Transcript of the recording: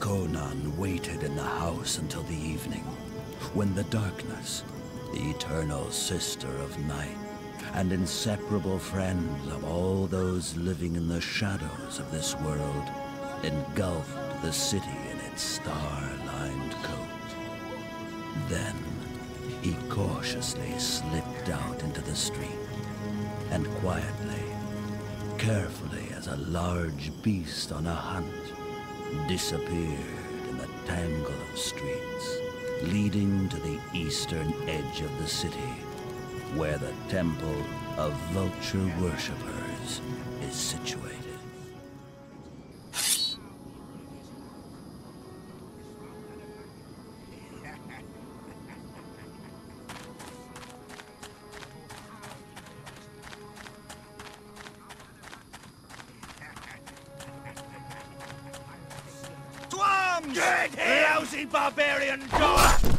Conan waited in the house until the evening, when the darkness, the eternal sister of night, and inseparable friend of all those living in the shadows of this world, engulfed the city in its star-lined coat. Then, he cautiously slipped out into the street, and quietly, carefully as a large beast on a hunt, disappeared in the tangle of streets, leading to the eastern edge of the city, where the temple of vulture worshippers is situated. Get him! Lousy barbarian dog!